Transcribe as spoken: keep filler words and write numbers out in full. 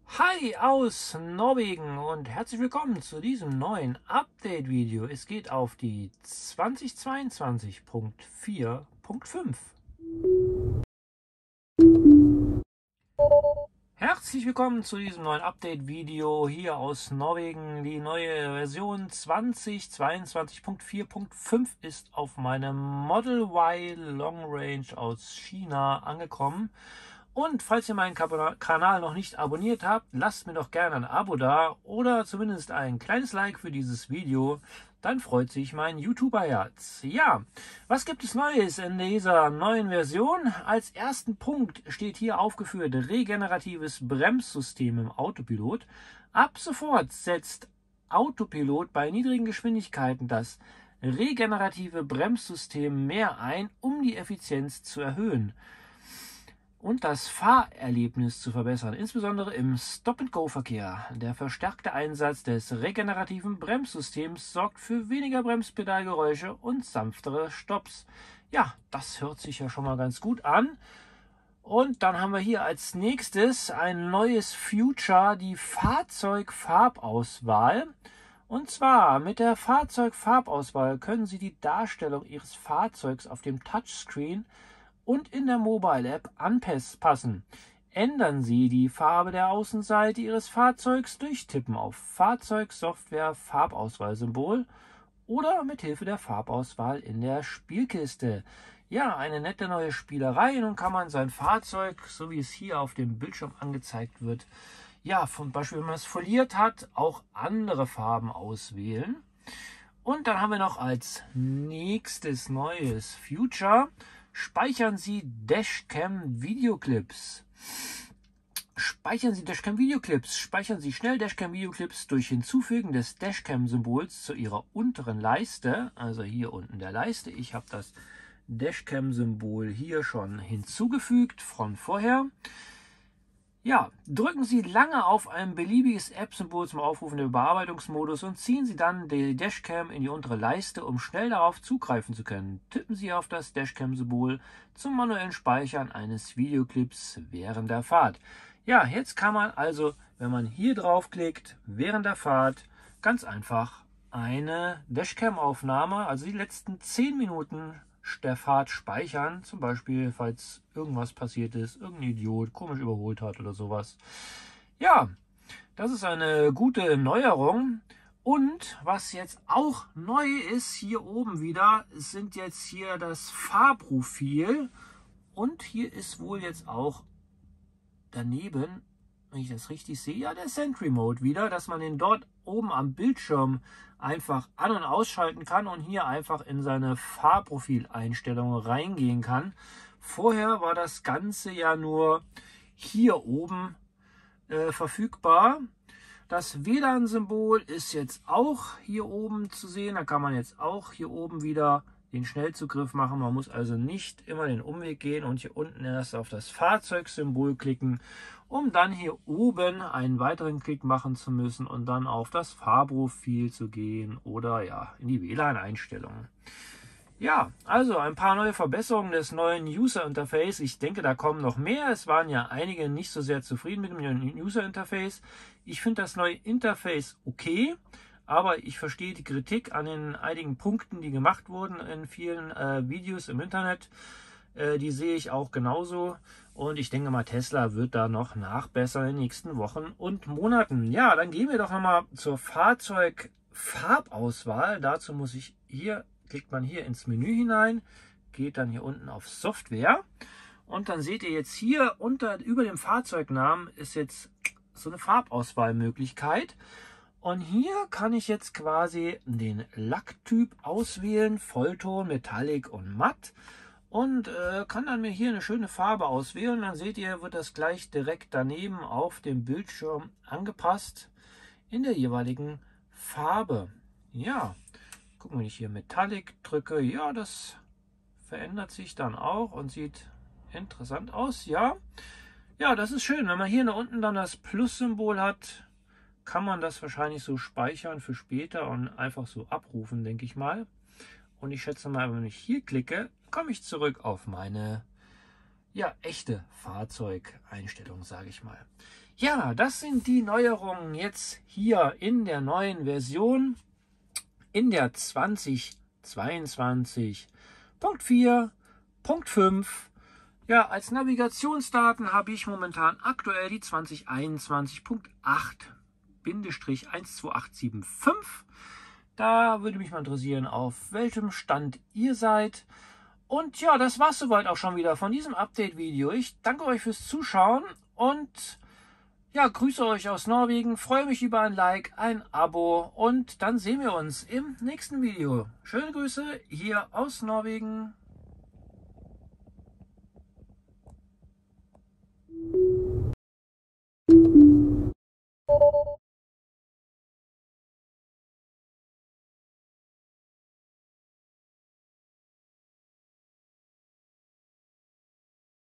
Hi aus Norwegen und herzlich willkommen zu diesem neuen Update-Video. Es geht auf die zweitausendzweiundzwanzig Punkt vier Punkt fünf. Herzlich willkommen zu diesem neuen Update-Video hier aus Norwegen. Die neue Version zweitausendzweiundzwanzig Punkt vier Punkt fünf ist auf meinem Model Y Long Range aus China angekommen. Und falls ihr meinen Kanal noch nicht abonniert habt, lasst mir doch gerne ein Abo da oder zumindest ein kleines Like für dieses Video. Dann freut sich mein YouTuber-Herz. Ja, was gibt es Neues in dieser neuen Version? Als ersten Punkt steht hier aufgeführt regeneratives Bremssystem im Autopilot. Ab sofort setzt Autopilot bei niedrigen Geschwindigkeiten das regenerative Bremssystem mehr ein, um die Effizienz zu erhöhen und das Fahrerlebnis zu verbessern, insbesondere im Stop-and-Go-Verkehr. Der verstärkte Einsatz des regenerativen Bremssystems sorgt für weniger Bremspedalgeräusche und sanftere Stopps. Ja, das hört sich ja schon mal ganz gut an. Und dann haben wir hier als nächstes ein neues Feature, die Fahrzeugfarbauswahl. Und zwar mit der Fahrzeugfarbauswahl können Sie die Darstellung Ihres Fahrzeugs auf dem Touchscreen und in der Mobile App anpassen. Ändern Sie die Farbe der Außenseite Ihres Fahrzeugs durch Tippen auf Fahrzeugsoftware Farbauswahlsymbol oder mit Hilfe der Farbauswahl in der Spielkiste. Ja, eine nette neue Spielerei. Nun kann man sein Fahrzeug, so wie es hier auf dem Bildschirm angezeigt wird, ja, zum Beispiel, wenn man es foliert hat, auch andere Farben auswählen. Und dann haben wir noch als nächstes neues Feature: Speichern Sie Dashcam-Videoclips. Speichern Sie Dashcam-Videoclips. Speichern Sie schnell Dashcam-Videoclips durch Hinzufügen des Dashcam-Symbols zu Ihrer unteren Leiste. Also hier unten der Leiste. Ich habe das Dashcam-Symbol hier schon hinzugefügt von vorher. Ja, drücken Sie lange auf ein beliebiges App-Symbol zum Aufrufen der Bearbeitungsmodus und ziehen Sie dann die Dashcam in die untere Leiste, um schnell darauf zugreifen zu können. Tippen Sie auf das Dashcam-Symbol zum manuellen Speichern eines Videoclips während der Fahrt. Ja, jetzt kann man also, wenn man hier draufklickt, während der Fahrt ganz einfach eine Dashcam-Aufnahme, also die letzten zehn Minuten der Fahrt speichern, zum Beispiel, falls irgendwas passiert ist, irgendein Idiot komisch überholt hat oder sowas. Ja, das ist eine gute Neuerung. Und was jetzt auch neu ist, hier oben wieder, sind jetzt hier das Fahrprofil. Und hier ist wohl jetzt auch daneben, wenn ich das richtig sehe, ja, der Sentry Mode wieder, dass man den dort oben am Bildschirm einfach an- und ausschalten kann und hier einfach in seine Fahrprofileinstellungen reingehen kann. Vorher war das Ganze ja nur hier oben äh, verfügbar. Das W L A N-Symbol ist jetzt auch hier oben zu sehen. Da kann man jetzt auch hier oben wieder den Schnellzugriff machen. Man muss also nicht immer den Umweg gehen und hier unten erst auf das Fahrzeugsymbol klicken, um dann hier oben einen weiteren Klick machen zu müssen und dann auf das Fahrprofil zu gehen oder ja in die W L A N-Einstellungen. Ja, also ein paar neue Verbesserungen des neuen User Interface. Ich denke, da kommen noch mehr. Es waren ja einige nicht so sehr zufrieden mit dem neuen User Interface. Ich finde das neue Interface okay, aber ich verstehe die Kritik an den einigen Punkten, die gemacht wurden in vielen äh, Videos im Internet. Äh, die sehe ich auch genauso. Und ich denke mal, Tesla wird da noch nachbessern in den nächsten Wochen und Monaten. Ja, dann gehen wir doch nochmal zur Fahrzeugfarbauswahl. Dazu muss ich hier, klickt man hier ins Menü hinein, geht dann hier unten auf Software. Und dann seht ihr jetzt hier unter über dem Fahrzeugnamen ist jetzt so eine Farbauswahlmöglichkeit. Und hier kann ich jetzt quasi den Lacktyp auswählen, Vollton, Metallic und Matt. Und äh, kann dann mir hier eine schöne Farbe auswählen. Dann seht ihr, wird das gleich direkt daneben auf dem Bildschirm angepasst in der jeweiligen Farbe. Ja, gucken, wenn ich hier Metallic drücke, ja, das verändert sich dann auch und sieht interessant aus. Ja, ja, das ist schön. Wenn man hier unten dann das Plus-Symbol hat, kann man das wahrscheinlich so speichern für später und einfach so abrufen, denke ich mal. Und ich schätze mal, wenn ich hier klicke, komme ich zurück auf meine ja, echte Fahrzeugeinstellung, sage ich mal. Ja, das sind die Neuerungen jetzt hier in der neuen Version, in der zwanzig zweiundzwanzig Punkt vier Punkt fünf. Ja, als Navigationsdaten habe ich momentan aktuell die zwanzig einundzwanzig Punkt acht eins zwei acht sieben fünf. Da würde mich mal interessieren, auf welchem Stand ihr seid. Und ja, das war's soweit auch schon wieder von diesem Update-Video. Ich danke euch fürs Zuschauen und ja, grüße euch aus Norwegen, freue mich über ein Like, ein Abo und dann sehen wir uns im nächsten Video. Schöne Grüße hier aus Norwegen.